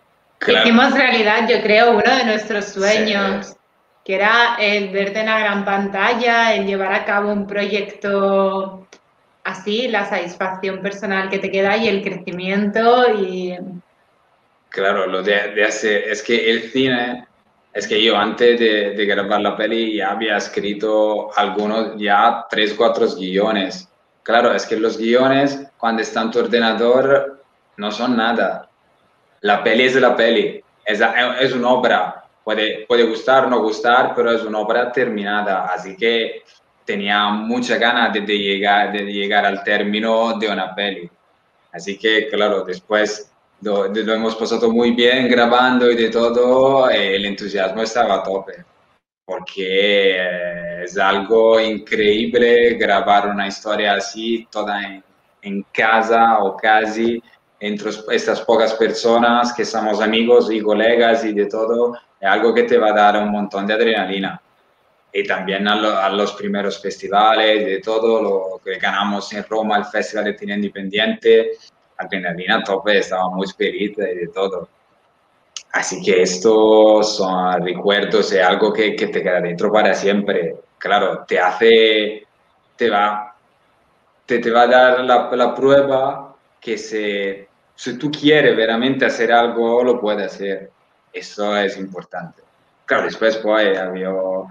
Hicimos realidad, yo creo, uno de nuestros sueños, sí, que era el verte en la gran pantalla, el llevar a cabo un proyecto así, la satisfacción personal que te queda y el crecimiento y... Claro, lo de hacer, es que el cine, es que yo antes de grabar la peli ya había escrito algunos, ya 3, 4 guiones. Claro, es que los guiones, cuando están en tu ordenador, no son nada. La peli es la peli, es una obra, puede gustar o no gustar, pero es una obra terminada, así que tenía mucha ganas de llegar al término de una peli. Así que, claro, después lo hemos pasado muy bien grabando y de todo, el entusiasmo estaba a tope, porque es algo increíble grabar una historia así, toda en casa o casi, entre estas pocas personas que somos amigos y colegas y de todo, es algo que te va a dar un montón de adrenalina. Y también a los primeros festivales, de todo lo que ganamos en Roma, el Festival de Cine Independiente, adrenalina a tope, estaba muy feliz y de todo. Así que estos son recuerdos, es algo que te queda dentro para siempre. Claro, te va a dar la prueba que si tú quieres veramente hacer algo, lo puedes hacer. Eso es importante. Claro, después pues había,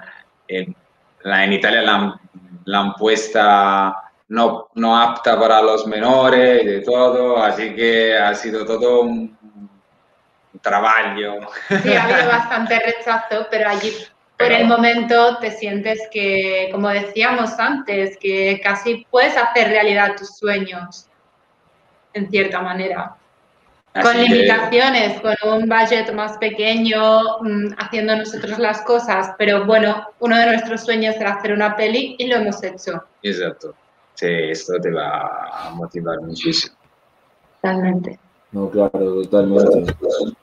en Italia la han puesta no apta para los menores y de todo, así que ha sido todo un trabajo. Sí, ha habido bastante rechazo, pero allí por el momento te sientes que, como decíamos antes, que casi puedes hacer realidad tus sueños, en cierta manera. Así con limitaciones, con un budget más pequeño, haciendo nosotros las cosas, pero bueno, uno de nuestros sueños era hacer una peli y lo hemos hecho. Exacto. Sí, esto te va a motivar muchísimo. Totalmente. No, claro, totalmente.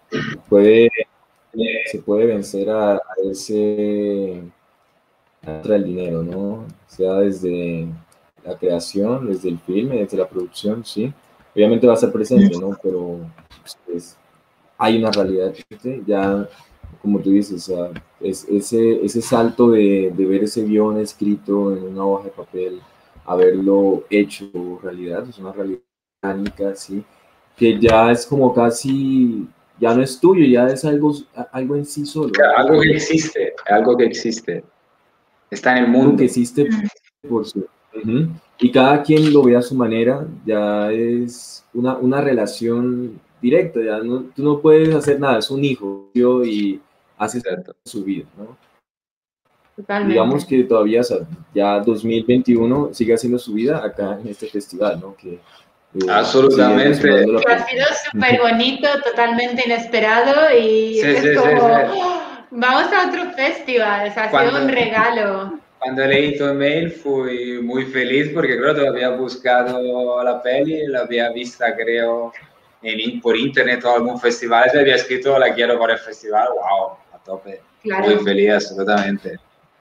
Se puede vencer a ese contra el dinero, ¿no? Sea desde la creación, desde el filme, desde la producción, sí. Obviamente va a estar presente, ¿no? Pero pues, hay una realidad, ya, como tú dices, o sea, ese salto de ver ese guión escrito en una hoja de papel, haberlo hecho realidad, es una realidad orgánica, sí, que ya es como casi, ya no es tuyo, ya es algo en sí solo. Algo que existe. Está en el mundo. Algo que existe por su... Y cada quien lo ve a su manera, ya es una relación directa, ya no, tú no puedes hacer nada, es un hijo y hace su vida, ¿no? Totalmente. Digamos que todavía, ya 2021 sigue haciendo su vida acá en este festival, ¿no? Que, absolutamente. Que ha sido súper bonito, totalmente inesperado y es como... Vamos a otro festival, o sea, ha sido un regalo. Cuando leí tu email fui muy feliz porque creo que había buscado la peli, la había visto creo por internet o algún festival, y había escrito la quiero para el festival, wow, a tope. Claro. Muy feliz, absolutamente.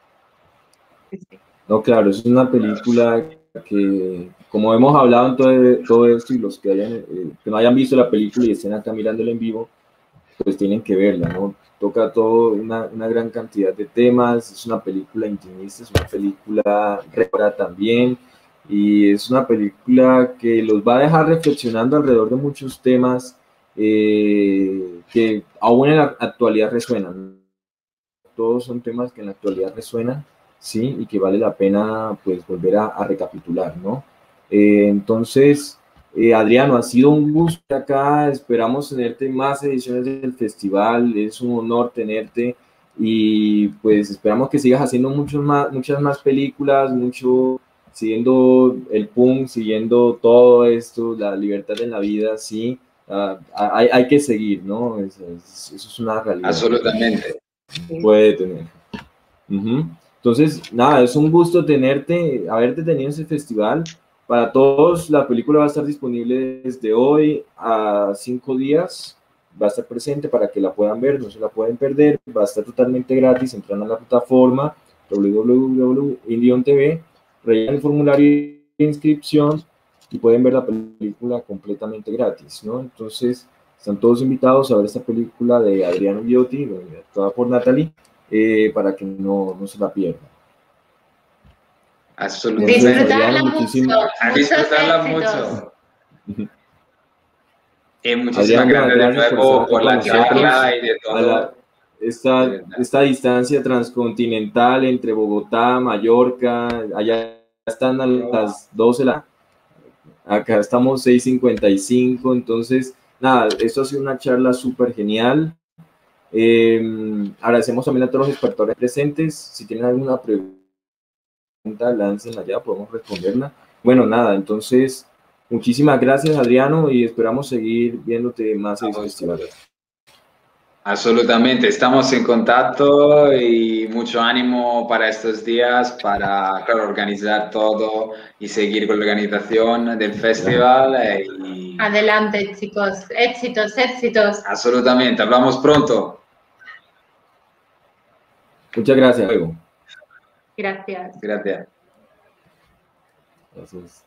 No, claro, es una película que, como hemos hablado en todo esto, y los que no hayan visto la película y estén acá mirándola en vivo, pues tienen que verla, ¿no? Toca una gran cantidad de temas, es una película intimista, es una película recora también, y es una película que los va a dejar reflexionando alrededor de muchos temas que aún en la actualidad resuenan. Todos son temas que en la actualidad resuenan, ¿sí? Y que vale la pena, pues, volver a recapitular, ¿no? Entonces... Adriano, ha sido un gusto acá, esperamos tenerte en más ediciones del festival, es un honor tenerte y pues esperamos que sigas haciendo muchas más películas, siguiendo el punk, siguiendo todo esto, la libertad en la vida, sí, hay que seguir, ¿no? Eso es una realidad. Absolutamente. Puede tener. Entonces, nada, es un gusto haberte tenido en ese festival. Para todos, la película va a estar disponible desde hoy a 5 días. Va a estar presente para que la puedan ver, no se la pueden perder. Va a estar totalmente gratis. Entran a la plataforma www.indie.tv, rellenan el formulario de inscripción y pueden ver la película completamente gratis, ¿no? Entonces, Están todos invitados a ver esta película de Adriano Viotti, actuada por Natalie, para que no se la pierdan. Absolutamente. Disfrutarla mucho. A disfrutarla mucho. Y muchísimas Adriana, gracias de nuevo por la charla y de todo. Esta distancia transcontinental entre Bogotá, Mallorca, allá están a las 12 acá estamos 6:55, entonces, nada, esto ha sido una charla súper genial. Agradecemos también a todos los espectadores presentes. Si tienen alguna pregunta, lancen allá, podemos responderla. Bueno, nada, entonces, muchísimas gracias, Adriano, y esperamos seguir viéndote más en este festival. Absolutamente, estamos en contacto y mucho ánimo para estos días, para claro, organizar todo y seguir con la organización del festival. Adelante, chicos, éxitos, éxitos. Absolutamente, hablamos pronto. Muchas gracias. Gracias. Gracias. Gracias.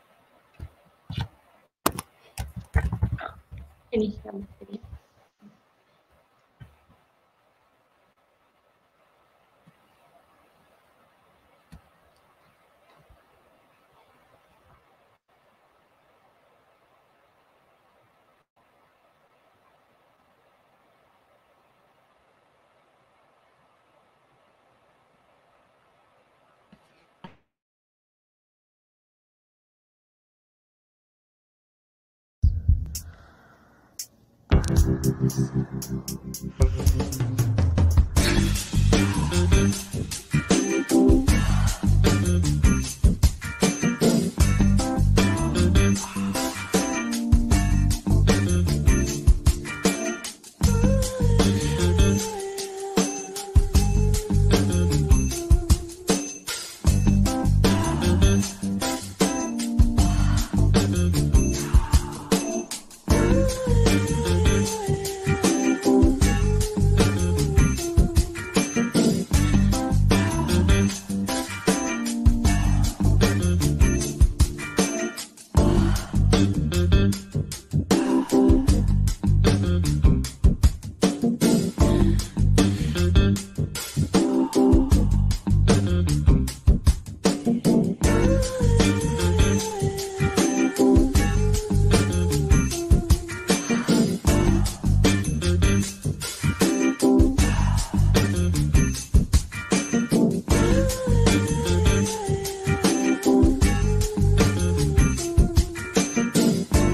Iniciamos. Thank you.